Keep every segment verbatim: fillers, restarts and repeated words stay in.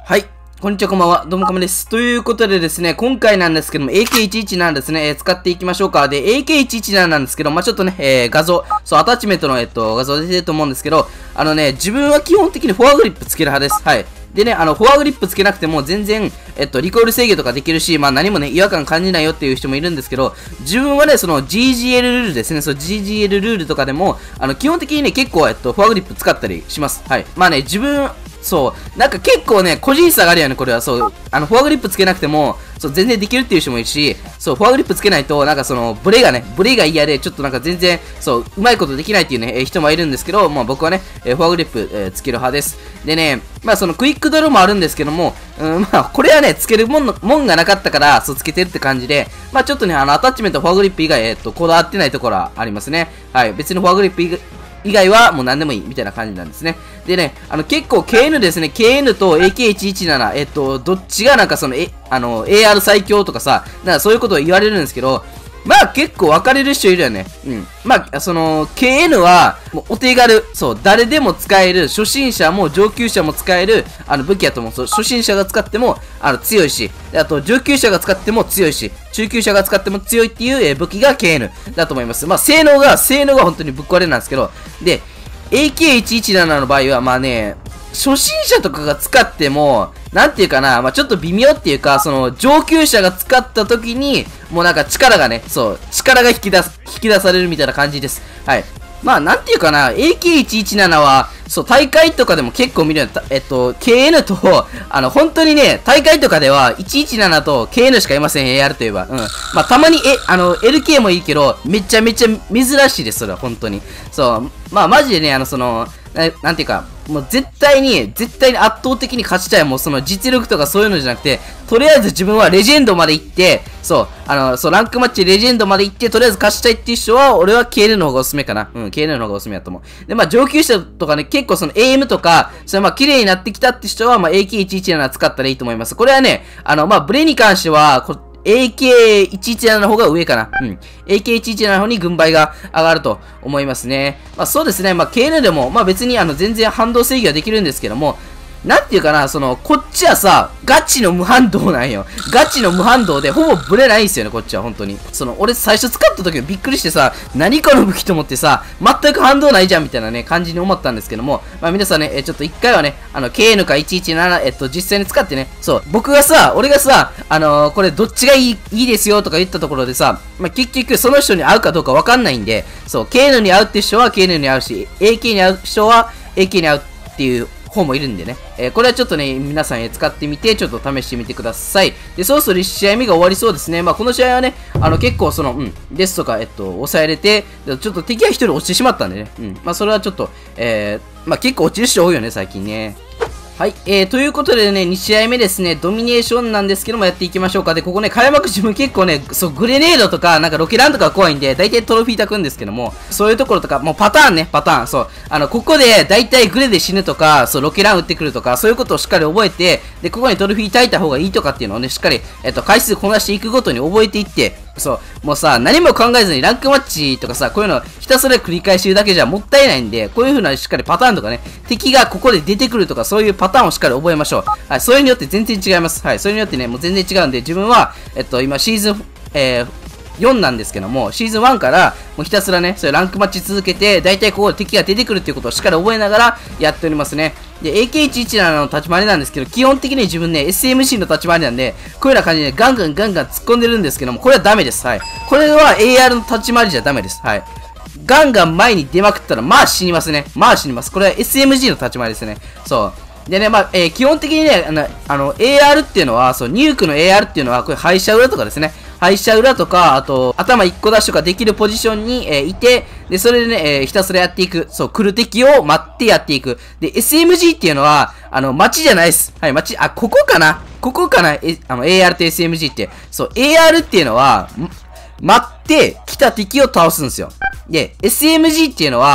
はい。こんにちは、こんばんは。どうも、かめです。ということでですね、今回なんですけども、エーケーいちいちなな ですね、えー、使っていきましょうか。で、エーケーいちいちなな なんですけど、まあ、ちょっとね、えー、画像、そう、アタッチメントの、えっと、画像出てると思うんですけど、あのね、自分は基本的にフォアグリップつける派です。はい。でね、あの、フォアグリップつけなくても全然、えっと、リコール制御とかできるし、まあ何もね、違和感感じないよっていう人もいるんですけど、自分はね、その ジージーエル ルールですね、そう、ジージーエル ルールとかでも、あの、基本的にね、結構、えっと、フォアグリップ使ったりします。はい。まあね、自分、そう、なんか結構ね、個人差があるよね、これは。そう、あの、フォアグリップつけなくても、そう、全然できるっていう人もいるし、そう、フォアグリップつけないと、なんかその、ブレがね、ブレが嫌で、ちょっとなんか全然、そう、うまいことできないっていうね、えー、人もいるんですけど、まあ僕はね、えー、フォアグリップ、えー、つける派です。でね、まあその、クイックドローもあるんですけども、うん、まあ、これはね、つけるもんの、もんがなかったから、そう、つけてるって感じで、まあちょっとね、あの、アタッチメント、フォアグリップ以外、えっと、こだわってないところはありますね。はい、別にフォアグリップ以外、以外はもう何でもいいみたいな感じなんですね。でね、あの結構 ケーエヌ ですね、ケーエヌ と エーケーいちいちなな、えっと、どっちがなんかその、え、あの、エーアール 最強とかさ、なんかそういうことを言われるんですけど、まあ結構分かれる人いるよね。うん。まあ、その、ケーエヌ は、もうお手軽、そう、誰でも使える、初心者も上級者も使える、あの武器やと思う。そう、初心者が使っても、あの、強いし、あと、上級者が使っても強いし、中級者が使っても強いっていう、えー、武器が ケーエヌ だと思います。まあ、性能が、性能が本当にぶっ壊れなんですけど、で、エーケーいちいちなな の場合は、まあね、初心者とかが使っても、なんていうかな、まあちょっと微妙っていうか、その、上級者が使った時に、もうなんか力がね、そう、力が引き出す、引き出されるみたいな感じです。はい。まあなんていうかな、エーケーいちいちなな は、そう、大会とかでも結構見るよ。えっと、ケーエヌ と、あの、本当にね、大会とかでは、いちいちななと ケーエヌ しかいません、エーアール といえば。うん。まあ、たまに、え、あの、エルケー もいいけど、めちゃめちゃ珍しいです、それは、本当に。そう、まあ、マジでね、あの、その、な、なんていうか、もう絶対に、絶対に圧倒的に勝ちたい。もうその実力とかそういうのじゃなくて、とりあえず自分はレジェンドまで行って、そう、あの、そう、ランクマッチレジェンドまで行って、とりあえず勝ちたいっていう人は、俺は ケーエヌ の方がおすすめかな。うん、ケーエヌ の方がおすすめだと思う。で、まあ、上級者とかね、結構その エーエム とか、それまあ、綺麗になってきたって人は、まあ、エーケーいちいちなな 使ったらいいと思います。これはね、あの、まあ、ブレに関しては、こ エーケーいちいちなな の方が上かな。うん。エーケーいちいちなな の方に軍配が上がると思いますね。まあそうですね。まあ ケーエヌ でも、まあ別にあの全然反動制御はできるんですけども、なんていうかな、その、こっちはさ、ガチの無反動なんよ。ガチの無反動で、ほぼブレないんですよね、こっちは、本当に。その、俺最初使った時びっくりしてさ、何この武器と思ってさ、全く反動ないじゃん、みたいなね、感じに思ったんですけども、まあ皆さんね、え、ちょっと一回はね、あの、ケーエヌ かいちいちなな、えっと、実際に使ってね、そう、僕がさ、俺がさ、あのー、これどっちがいい、いいですよとか言ったところでさ、まあ結局その人に合うかどうかわかんないんで、そう、ケーエヌ に合うって人は ケーエヌ に合うし、エーケー に合う人は エーケー に合うっていう、方もいるんでね、えー、これはちょっとね、皆さん、えー、使ってみて、ちょっと試してみてください。で、そろそろいち試合目が終わりそうですね。まあ、この試合はね、あの、結構その、うん、デスとか、えっと、抑えれて、ちょっと敵がひとり落ちてしまったんでね、うん、まあ、それはちょっと、えー、まあ、結構落ちる人多いよね、最近ね。はい。えー、ということでね、に試合目ですね、ドミネーションなんですけども、やっていきましょうか。で、ここね、開幕自分結構ね、そう、グレネードとか、なんかロケランとか怖いんで、大体トロフィー炊くんですけども、そういうところとか、もうパターンね、パターン、そう。あの、ここで、大体グレで死ぬとか、そう、ロケラン打ってくるとか、そういうことをしっかり覚えて、で、ここにトロフィー炊いた方がいいとかっていうのをね、しっかり、えっと、回数こなしていくごとに覚えていって、そう、もうさ、何も考えずにランクマッチとかさ、こういうのひたすら繰り返してるだけじゃもったいないんで、こういう風なしっかりパターンとかね、敵がここで出てくるとか、そういうパターンをしっかり覚えましょう。はい、それによって全然違います。はい、それによってね、もう全然違うんで、自分は、えっと、今シーズン、えー、よんなんですけども、シーズンワンから、もうひたすらね、そういうランクマッチ続けて、だいたいここで敵が出てくるっていうことをしっかり覚えながらやっておりますね。で、エーケーいちいちなな の立ち回りなんですけど、基本的に自分ね、エスエムシー の立ち回りなんで、こういうような感じでガンガンガンガン突っ込んでるんですけども、これはダメです。はい。これは エーアール の立ち回りじゃダメです。はい。ガンガン前に出まくったら、まあ死にますね。まあ死にます。これは エスエムジー の立ち回りですね。そう。でね、まあ、えー、基本的にね、あの、あの エーアール っていうのは、そう、ニュークの エーアール っていうのは、これ廃車裏とかですね。廃車裏とか、あと、頭いっこ出しとかできるポジションに、えー、いて、で、それでね、えー、ひたすらやっていく。そう、来る敵を待ってやっていく。で、エスエムジー っていうのは、あの、街じゃないです。はい、街、あ、ここかなここかなえ、あの、エーアール と エスエムジー って。そう、エーアール っていうのは、待って、来た敵を倒すんですよ。で、エスエムジー っていうのは、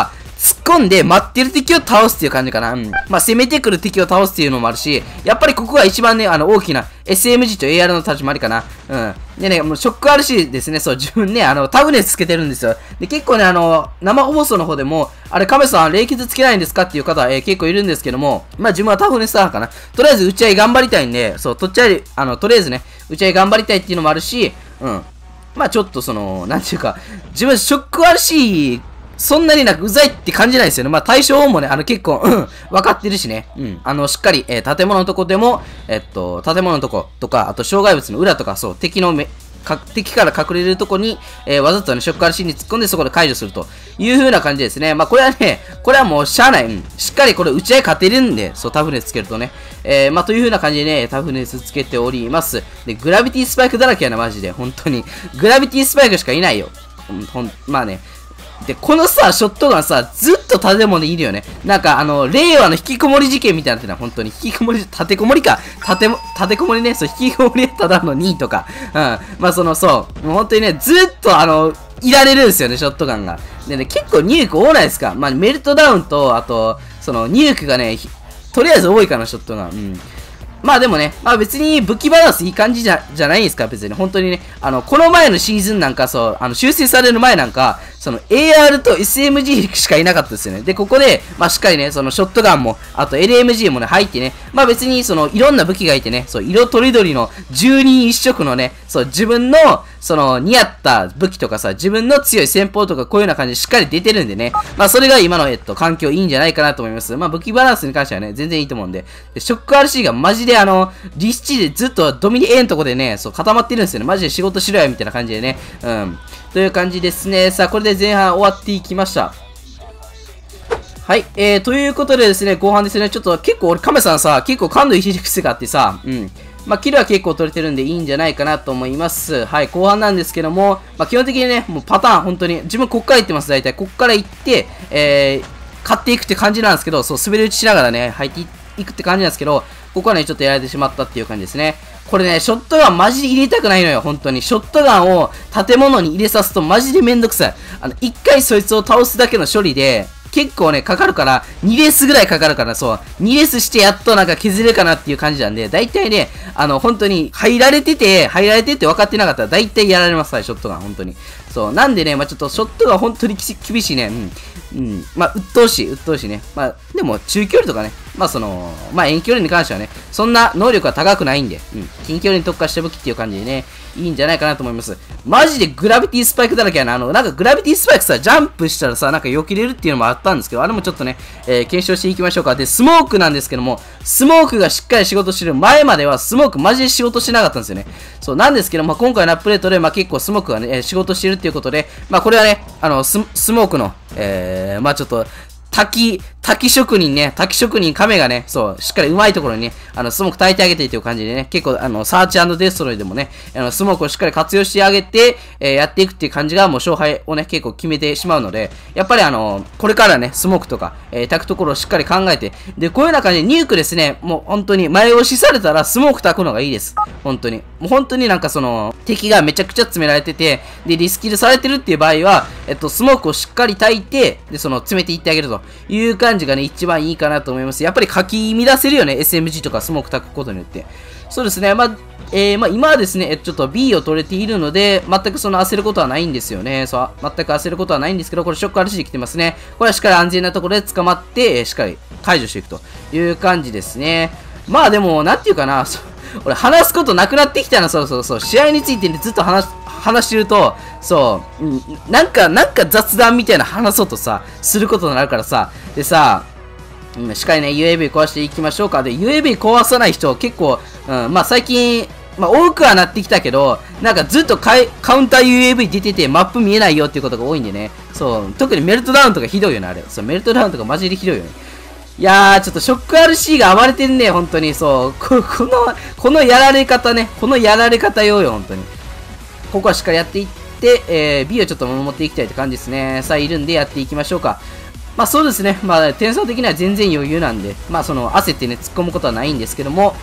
突っ込んで待ってる敵を倒すっていう感じかな。うん。まあ、攻めてくる敵を倒すっていうのもあるし、やっぱりここが一番ね、あの、大きな エスエムジー と エーアール の立ち回りかな。うん。でね、もうショック アールシー ですね。そう、自分ね、あの、タグネスつけてるんですよ。で、結構ね、あの、生放送の方でも、あれ、カメさん、冷血つけないんですかっていう方、えー、結構いるんですけども、まあ、自分はタグネス派かな。とりあえず、打ち合い頑張りたいんで、そう、とっちゃい、あの、とりあえずね、打ち合い頑張りたいっていうのもあるし、うん。まあ、ちょっとその、なんていうか、自分、ショック アールシー、そんなになんかうざいって感じないですよね。まあ対象もね、あの結構、うん、分かってるしね。うん。あの、しっかり、えー、建物のとこでも、えっと、建物のとことか、あと障害物の裏とか、そう、敵のめ、か敵から隠れるとこに、えー、わざとね、ショック アールシー に突っ込んでそこで解除するという風な感じですね。まあこれはね、これはもうしゃあない。うん。しっかりこれ打ち合い勝てるんで、そう、タフネスつけるとね。えー、まあという風な感じでね、タフネスつけております。で、グラビティスパイクだらけやな、マジで。本当に。グラビティスパイクしかいないよ。ほん、まあね。で、このさ、ショットガンさ、ずっと建物にいるよね。なんか、あの、令和の引きこもり事件みたいになってな、本当に。引きこもり、立てこもりか。立ても、立てこもりね、そう、引きこもりただのにとか。うん。まあ、その、そう。もう本当にね、ずっと、あの、いられるんですよね、ショットガンが。でね、結構ニューク多ないですか。まあ、メルトダウンと、あと、その、ニュークがね、とりあえず多いかな、ショットガン。うん。まあでもね、まあ別に武器バランスいい感じじゃ、じゃないですか、別に。本当にね、あの、この前のシーズンなんか、そう、あの、修正される前なんか、その エーアール と エスエムジー しかいなかったですよね。で、ここで、まあしっかりね、そのショットガンも、あと エルエムジー もね、入ってね、まあ別に、その、いろんな武器がいてね、そう、色とりどりのじゅうにん一色のね、そう、自分の、その、似合った武器とかさ、自分の強い戦法とか、こういうような感じでしっかり出てるんでね、まあそれが今の、えっと、環境いいんじゃないかなと思います。まあ武器バランスに関してはね、全然いいと思うんで、でショック アールシー がマジであの、リスチでずっとドミニエンとこでね、そう、固まってるんですよね。マジで仕事しろよ、みたいな感じでね。うん。という感じですね。さあ、これで前半終わっていきました。はい。えー、ということでですね、後半ですね、ちょっと結構俺、カメさんさ、結構感度いじる癖があってさ、うん。まあ、キルは結構取れてるんでいいんじゃないかなと思います。はい。後半なんですけども、まあ、基本的にね、もうパターン、本当に、自分こっから行ってます、大体。こっから行って、えー、買っていくって感じなんですけど、そう、滑り打ちしながらね、入っていくって感じなんですけど、ここはね、ちょっとやられてしまったっていう感じですね。これね、ショットガンマジで入れたくないのよ、本当に。ショットガンを建物に入れさすとマジでめんどくさい。あの、一回そいつを倒すだけの処理で、結構ね、かかるから、にレースぐらいかかるから、そう、にレースしてやっとなんか削れるかなっていう感じなんで、だいたいね、あの、本当に、入られてて、入られてて分かってなかったら、だいたいやられます、ショットガン、本当に。そう、なんでね、まあちょっと、ショットガン本当に厳しいね、うん。うん。まあ、鬱陶しい、鬱陶しいね。まあ、でも、中距離とかね、まあその、まあ遠距離に関してはね、そんな能力は高くないんで、うん。近距離に特化した武器っていう感じでね、いいんじゃないかなと思います。マジでグラビティスパイクだらけやな。あの、なんかグラビティスパイクさ、ジャンプしたらさ、なんか避けれるっていうのもあったんですけど、あれもちょっとね、えー、検証していきましょうか。で、スモークなんですけども、スモークがしっかり仕事してる前までは、スモークマジで仕事してなかったんですよね。そう、なんですけど、まあ今回のアップデートで、まあ結構スモークがね、えー、仕事してるっていうことで、まあこれはね、あの、ス、スモークの、えー、まあちょっと、滝、滝職人ね、滝職人亀がね、そう、しっかり上手いところにね、あの、スモーク焚いてあげてっていう感じでね、結構、あの、サーチ&デストロイでもね、あの、スモークをしっかり活用してあげて、えー、やっていくっていう感じが、もう勝敗をね、結構決めてしまうので、やっぱりあの、これからね、スモークとか、えー、焚くところをしっかり考えて、で、こういうような感じで、ニュークですね、もう本当に前押しされたら、スモーク焚くのがいいです。本当に。もう本当になんかその、敵がめちゃくちゃ詰められてて、で、リスキルされてるっていう場合は、えっと、スモークをしっかり焚いて、で、その、詰めていってあげるという感じがね、一番いいかなと思います。やっぱりかき乱せるよね、エスエムジー とかスモーク焚くことによって。そうですね、まあ、えー、まあ、今はですね、ちょっと ビー を取れているので、全くその焦ることはないんですよね。そう、全く焦ることはないんですけど、これショック アールシー で来てますね。これはしっかり安全なところで捕まって、えー、しっかり解除していくという感じですね。まあでも、なんていうかな、俺話すことなくなってきたな、そうそうそう。試合について、ね、ずっと話、話してると、そう、うん、なんか、なんか雑談みたいな話そうとさ、することになるからさ、でさ、うん、しっかりね、ユーエービー 壊していきましょうか。で、ユーエービー 壊さない人、結構、うん、まあ最近、まあ多くはなってきたけど、なんかずっとカウンター ユーエービー 出てて、マップ見えないよっていうことが多いんでね。そう、特にメルトダウンとかひどいよね、あれ。そう、メルトダウンとかマジでひどいよね。いやー、ちょっとショック アールシー が暴れてんね、本当に。そう、ここの、このやられ方ね、このやられ方よよ、本当に。ここはしっかりやっていって、えー、B をちょっと守っていきたいって感じですね。さあ、いるんでやっていきましょうか。まあそうですね。まあ点数的には全然余裕なんで、まあその焦ってね、突っ込むことはないんですけども、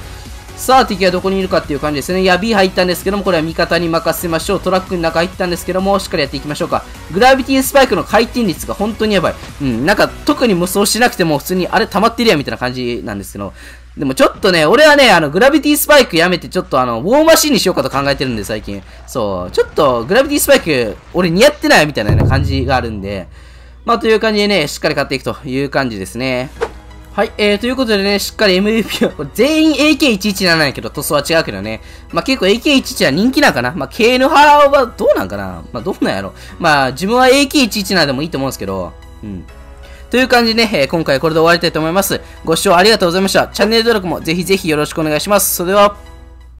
さあ、敵はどこにいるかっていう感じですね。いや、B 入ったんですけども、これは味方に任せましょう。トラックの中入ったんですけども、しっかりやっていきましょうか。グラビティスパイクの回転率が本当にやばい。うん、なんか、特に無双しなくても、普通に、あれ溜まってるやんみたいな感じなんですけど。でもちょっとね、俺はね、あの、グラビティスパイクやめて、ちょっとあの、ウォーマシンにしようかと考えてるんで、最近。そう、ちょっと、グラビティスパイク、俺似合ってないみたいな、ね、感じがあるんで、まあ、という感じでね、しっかり買っていくという感じですね。はい、えー、ということでね、しっかり エムブイピー は、これ全員 エーケーいちいちなな なんやけど、塗装は違うけどね。まあ、結構 エーケーいちいち は人気なんかな。まあ、ケーエヌ 派はどうなんかな。まあ、どうなんやろ。まあ、自分は エーケーいちいち なんでもいいと思うんですけど、うん。という感じでね、えー、今回これで終わりたいと思います。ご視聴ありがとうございました。チャンネル登録もぜひぜひよろしくお願いします。それでは、